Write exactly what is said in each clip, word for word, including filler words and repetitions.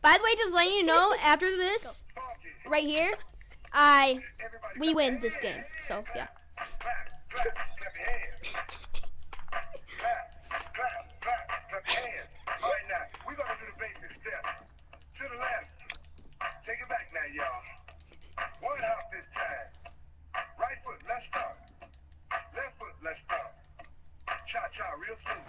By the way, just letting you know, after this, right here, I we win this game. So yeah. To the left. Take it back now, y'all. One hop this time. Right foot, let's start. Left foot, let's start. Cha-cha, real smooth.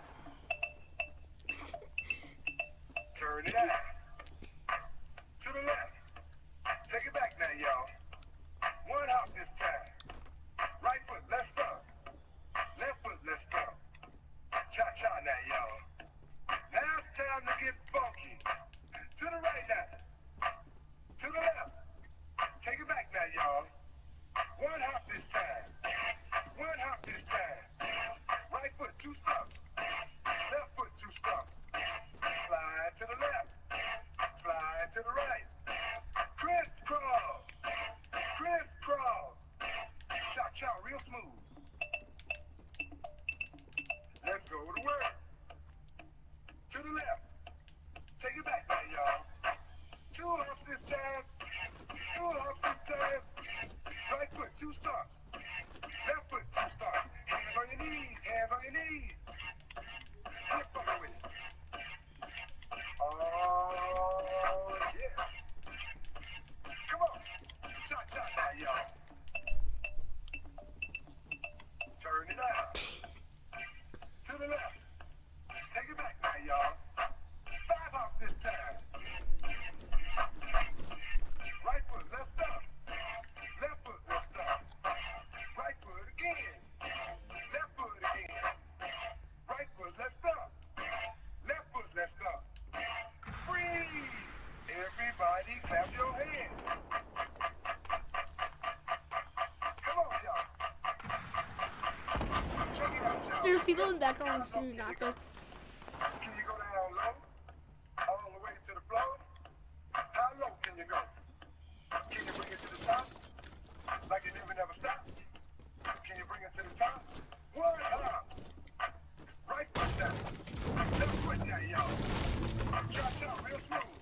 Turn it out. To the left. Take it back now, y'all. One hop this time. Right foot, let's start. Left foot, let's start. Cha-cha now, y'all. Now it's time to get funky. To the right now. To the left. Take it back now, y'all. One hop this time. One hop this time. Right foot, two stumps. Left foot, two stumps. Slide to the left. Slide to the right. Crisscross. Crisscross. Cha-cha, real smooth. Let's go to work. To the left. Take it back now, y'all. Two hops this time. Two hops this time. Right foot, two stumps. Left foot, two stumps. Hands on your knees. Hands on your knees. Flip fucking with it. Oh, yeah. Come on. Cha-cha now, y'all. Turn it out. To the left. Take it back now, y'all. Five hops this time. Right foot, let's stop. Left foot, let's stop. Right foot again. Left foot again. Right foot, let's stop. Left foot, let's stop. Freeze! Everybody clap your hands. Come on, y'all. Check it out, y'all. There's people in the background who do not go. Can you go down low? All the way to the floor? How low can you go? Can you bring it to the top? Like it never, never stop? Can you bring it to the top? One hop. Right foot down. Left foot down, y'all. Cha-cha, real smooth.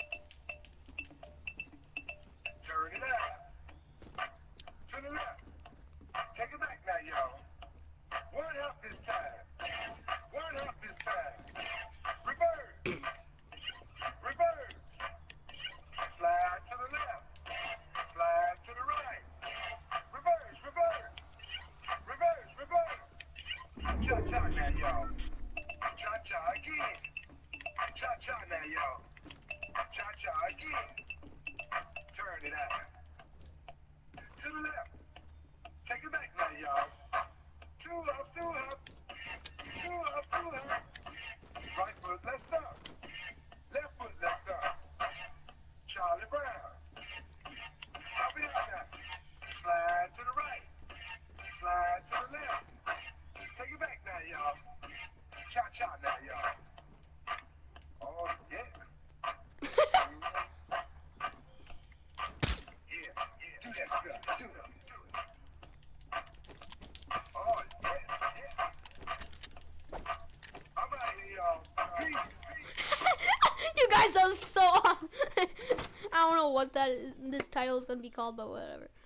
Turn it out. To the left. Take it back now, y'all. One hop this time. One hop this time. Reverse. Reverse. Slide to the left. Slide to the right. Reverse, reverse. Reverse, reverse. Cha-cha now, y'all. Cha-cha again. Cha-cha now, y'all. Cha-cha again. Turn it out. To the left. Take it back now, y'all. Two hops, two hops. Two hops, two hops. Right foot, let's stop. Left foot, let's stop. Charlie Brown. Hop it out now. Slide to the right. Slide to the left. Take it back now, y'all. Cha-cha now, y'all. Oh, yeah. Mm-hmm. Yeah, yeah. Do that stuff. Do it. Do it. Oh, yeah, yeah. I'm out of here, y'all. Peace. You guys are so off. I don't know what that is, this title is gonna be called, but whatever.